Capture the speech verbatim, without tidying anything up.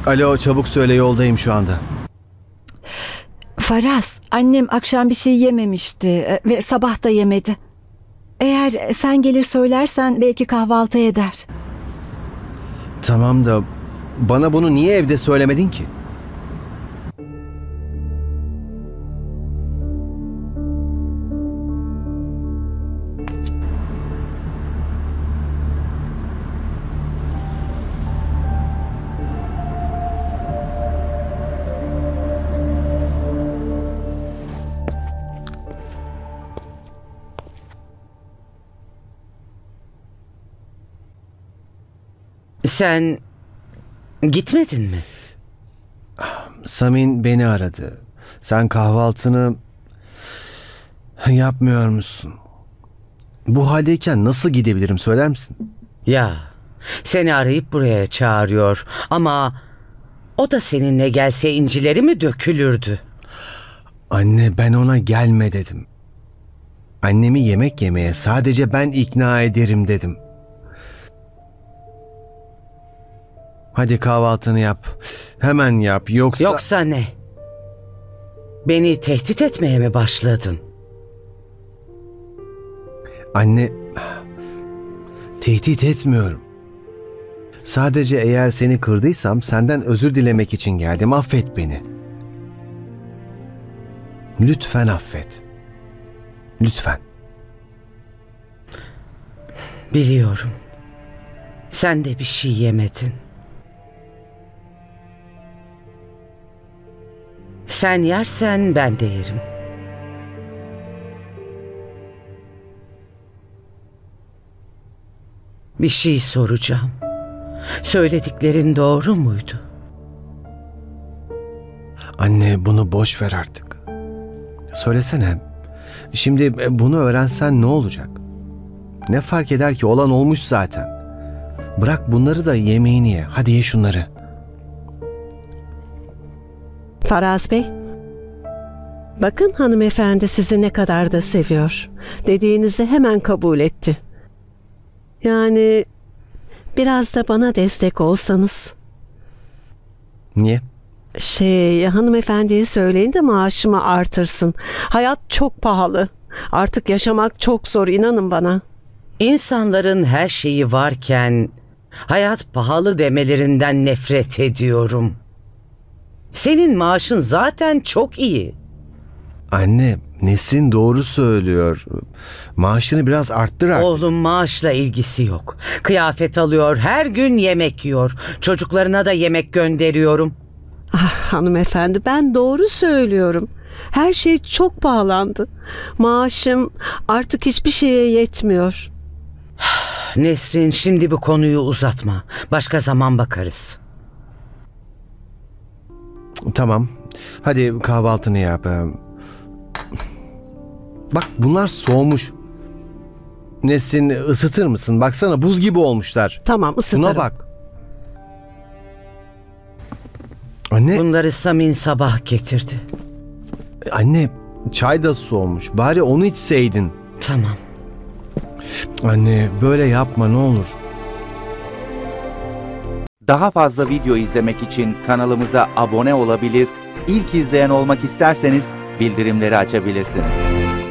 Alo, çabuk söyle, yoldayım şu anda. Faraz, annem akşam bir şey yememişti e, ve sabah da yemedi. Eğer sen gelir söylersen belki kahvaltı eder. Tamam da bana bunu niye evde söylemedin ki? Sen gitmedin mi? Samin beni aradı. Sen kahvaltını yapmıyor musun? Bu haldeyken nasıl gidebilirim, söyler misin? Ya, seni arayıp buraya çağırıyor ama o da seninle gelse incileri mi dökülürdü? Anne, ben ona gelme dedim. Annemi yemek yemeye sadece ben ikna ederim dedim. Hadi kahvaltını yap. Hemen yap, yoksa... Yoksa ne? Beni tehdit etmeye mi başladın? Anne, tehdit etmiyorum. Sadece eğer seni kırdıysam senden özür dilemek için geldim. Affet beni. Lütfen affet. Lütfen. Biliyorum. Sen de bir şey yemedin. Sen yersen ben de yerim. Bir şey soracağım. Söylediklerin doğru muydu? Anne, bunu boş ver artık. Söylesene. Şimdi bunu öğrensen ne olacak? Ne fark eder ki, olan olmuş zaten. Bırak bunları da yemeğini ye. Hadi ye şunları. Faraz Bey, bakın hanımefendi sizi ne kadar da seviyor. Dediğinizi hemen kabul etti. Yani biraz da bana destek olsanız. Niye? Şey, hanımefendiye söyleyin de maaşımı artırsın. Hayat çok pahalı. Artık yaşamak çok zor, inanın bana. İnsanların her şeyi varken hayat pahalı demelerinden nefret ediyorum. Senin maaşın zaten çok iyi. Anne, Nesrin doğru söylüyor. Maaşını biraz arttır artık. Oğlum maaşla ilgisi yok. Kıyafet alıyor, her gün yemek yiyor. Çocuklarına da yemek gönderiyorum. Ah hanımefendi, ben doğru söylüyorum. Her şey çok pahalandı. Maaşım artık hiçbir şeye yetmiyor. Nesrin, şimdi bu konuyu uzatma. Başka zaman bakarız. Tamam. Hadi kahvaltını yap. Bak, bunlar soğumuş. Nesrin, ısıtır mısın? Baksana, buz gibi olmuşlar. Tamam, ısıtırım. Buna bak. Anne, Bunları Samin sabah getirdi. anne, çay da soğumuş. Bari onu içseydin. Tamam. Anne, böyle yapma ne olur. Daha fazla video izlemek için kanalımıza abone olabilir, ilk izleyen olmak isterseniz bildirimleri açabilirsiniz.